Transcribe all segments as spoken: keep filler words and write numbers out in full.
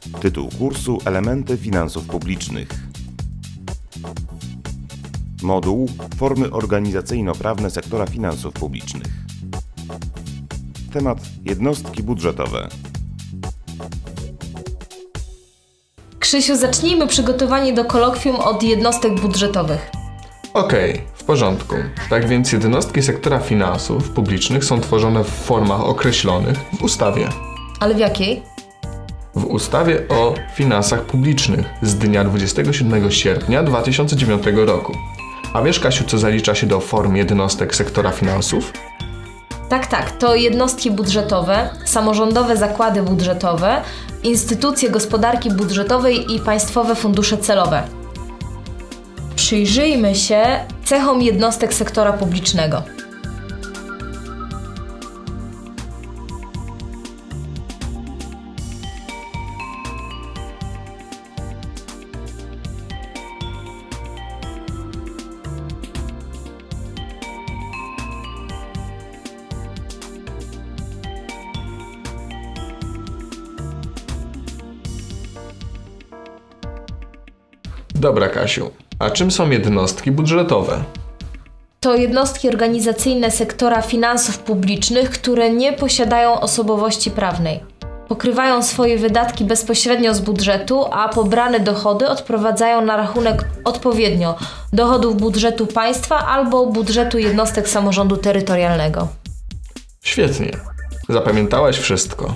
Tytuł kursu: Elementy finansów publicznych. Moduł: Formy organizacyjno-prawne sektora finansów publicznych. Temat: jednostki budżetowe. Krzysiu, zacznijmy przygotowanie do kolokwium od jednostek budżetowych. Okej, okay, w porządku. Tak więc jednostki sektora finansów publicznych są tworzone w formach określonych w ustawie. Ale w jakiej? W ustawie o finansach publicznych z dnia dwudziestego siódmego sierpnia dwa tysiące dziewiątego roku. A wiesz, Kasiu, co zalicza się do form jednostek sektora finansów? Tak, tak. To jednostki budżetowe, samorządowe zakłady budżetowe, instytucje gospodarki budżetowej i państwowe fundusze celowe. Przyjrzyjmy się cechom jednostek sektora publicznego. Dobra, Kasiu, a czym są jednostki budżetowe? To jednostki organizacyjne sektora finansów publicznych, które nie posiadają osobowości prawnej. Pokrywają swoje wydatki bezpośrednio z budżetu, a pobrane dochody odprowadzają na rachunek odpowiednio dochodów budżetu państwa albo budżetu jednostek samorządu terytorialnego. Świetnie. Zapamiętałaś wszystko.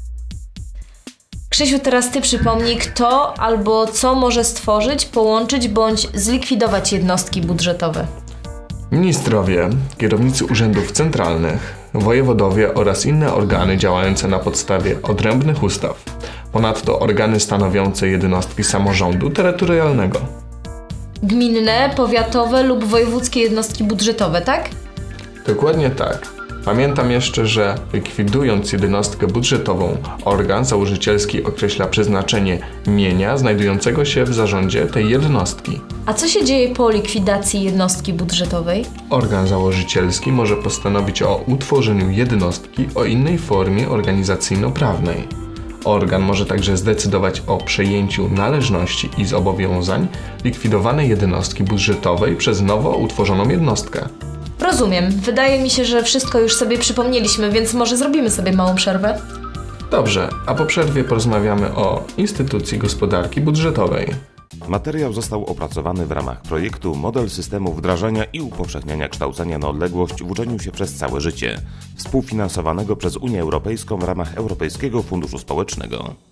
Krzysiu, teraz Ty przypomnij, kto albo co może stworzyć, połączyć bądź zlikwidować jednostki budżetowe. Ministrowie, kierownicy urzędów centralnych, wojewodowie oraz inne organy działające na podstawie odrębnych ustaw. Ponadto organy stanowiące jednostki samorządu terytorialnego. Gminne, powiatowe lub wojewódzkie jednostki budżetowe, tak? Dokładnie tak. Pamiętam jeszcze, że likwidując jednostkę budżetową, organ założycielski określa przeznaczenie mienia znajdującego się w zarządzie tej jednostki. A co się dzieje po likwidacji jednostki budżetowej? Organ założycielski może postanowić o utworzeniu jednostki o innej formie organizacyjno-prawnej. Organ może także zdecydować o przejęciu należności i zobowiązań likwidowanej jednostki budżetowej przez nowo utworzoną jednostkę. Rozumiem. Wydaje mi się, że wszystko już sobie przypomnieliśmy, więc może zrobimy sobie małą przerwę? Dobrze, a po przerwie porozmawiamy o instytucji gospodarki budżetowej. Materiał został opracowany w ramach projektu Model systemu wdrażania i upowszechniania kształcenia na odległość w uczeniu się przez całe życie, współfinansowanego przez Unię Europejską w ramach Europejskiego Funduszu Społecznego.